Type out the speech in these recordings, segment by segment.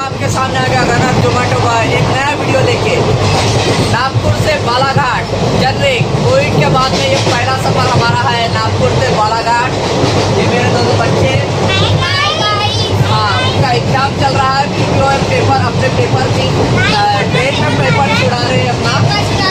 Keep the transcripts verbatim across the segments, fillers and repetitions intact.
आपके सामने आ गया रनर जोमेटो का एक नया वीडियो लेके। नागपुर से बालाघाट जर्नी। कोविड के बाद में ये पहला सफर हमारा है नागपुर से बालाघाट। ये मेरे दोनों बच्चे, हाँ उनका एग्जाम चल रहा है, वीडियो है, पेपर अपने पेपर की ट्रेन में पेपर छुड़ा रहे हैं अपना।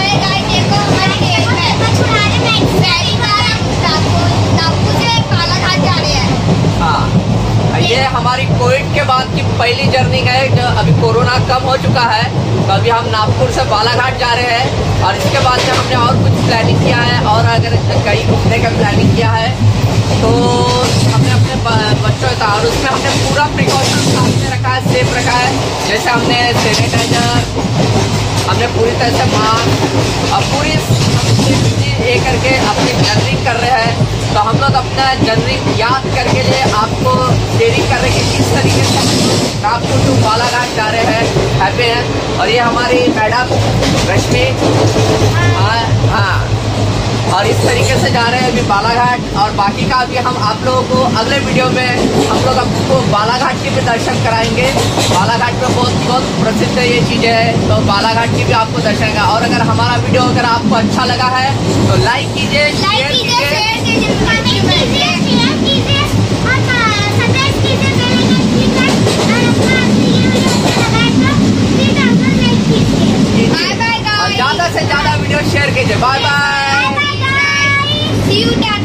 हाँ, ये हमारी कोविड के बाद की पहली जर्नी है। जो अभी कोरोना कम हो चुका है तो अभी हम नागपुर से बालाघाट जा रहे हैं और इसके बाद में हमने और कुछ प्लानिंग किया है और अगर कहीं घूमने का प्लानिंग किया है तो हमने अपने बच्चों का और उसमें हमने पूरा प्रिकॉशन साथ में रखा है, सेफ रखा है। जैसे हमने सैनिटाइजर, हमने पूरी तरह से मास्क और पूरी ये करके अपनी जर्नी कर रहे हैं। तो हम लोग अपना जर्नी याद करके लिए आपको शेयरिंग कर रहे हैं कि किस तरीके से नागपुर टू बालाघाट जा रहे हैं, हैप्पी हैं। और ये हमारी मैडम रश्मि, हाँ हाँ, और इस तरीके से जा रहे हैं अभी बालाघाट। और बाकी का अभी हम आप लोगों को अगले वीडियो में हम लोग आपको बालाघाट के भी दर्शन कराएंगे। बालाघाट में बहुत बहुत प्रसिद्ध ये चीज़ें है, तो बालाघाट की भी आपको दर्शन का। और अगर हमारा वीडियो अगर आपको अच्छा लगा है तो लाइक कीजिए, शेयर कीजिए, और ज़्यादा से ज़्यादा वीडियो शेयर कीजिए। Bye bye. See you.